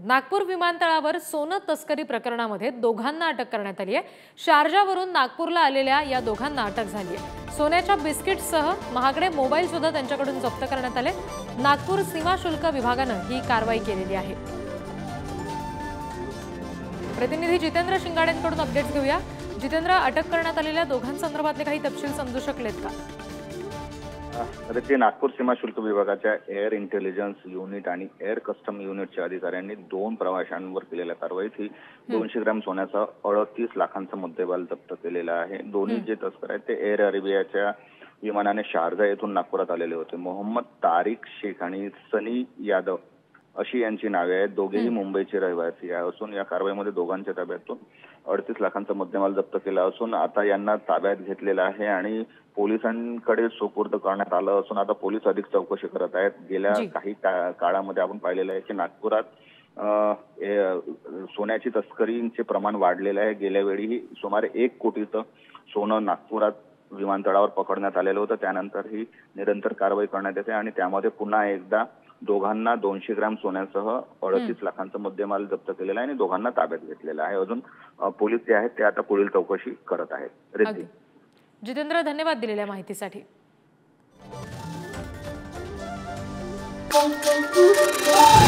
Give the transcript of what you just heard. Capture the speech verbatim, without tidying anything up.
नागपूर विमानतळावर सोनं तस्करी प्रकरणामध्ये दोघांना अटक करण्यात आली आहे। शारजावरून नागपूरला आलेल्या या दोघांना अटक झाली आहे। सोन्याच्या बिस्किटसह महागडे मोबाईल सुद्धा त्यांच्याकडून जप्त करण्यात आले। नागपूर सीमा शुल्क विभागाने ही कारवाई केलेली आहे। प्रतिनिधी जितेंद्र शिंगाडेंकडून अपडेट्स घेऊया। जितेंद्र, अटक करण्यात आलेल्या दोघांसंदर्भातले काही तपशील समजू शकलेत का? ते नागपूर सीमा शुल्क विभागाच्या एअर इंटेलिजन्स युनिट आणि एअर कस्टम युनिटच्या अधिकाऱ्यांनी दोन प्रवाशांवर केलेल्या कारवाईत ही दोनशे ग्रॅम सोन्याचा अडतीस लाखांचा मुद्देमाल जप्त केलेला आहे। दोन्ही जे तस्कर आहेत ते एअर अरेबियाच्या विमानाने शारजा येथून नागपुरात आलेले होते। मोहम्मद तारिक शेख आणि सनी यादव अशी यांची नावे आहेत। दोघेही मुंबईचे रहिवासी असून या कारवाईमध्ये दोघांच्या ताब्यातून अडतीस लाखांचा मुद्देमाल जप्त केला असून आता यांना ताब्यात घेतलेला आहे आणि पोलिसांकडे सुपूर्द करण्यात आलं असून आता पोलीस अधिक चौकशी करत आहेत। गेल्या काही काळामध्ये आपण पाहिलेलं आहे की नागपुरात सोन्याची तस्करीचे प्रमाण वाढलेलं आहे। गेल्या वेळीही सुमारे एक कोटीचं सोनं नागपुरात विमानतळावर पकडण्यात आलेलं होतं। त्यानंतर ही निरंतर कारवाई करण्यात येते आणि त्यामध्ये पुन्हा एकदा दोघांना दोनशे ग्रॅम सोन्यासह अडतीस लाखांचा मुद्देमाल जप्त केलेला आहे आणि दोघांना ताब्यात घेतलेला आहे। अजून पोलीस जे आहेत ते आता पुढील चौकशी करत आहेत। जितेंद्र, धन्यवाद दिलेल्या माहितीसाठी। Thank you.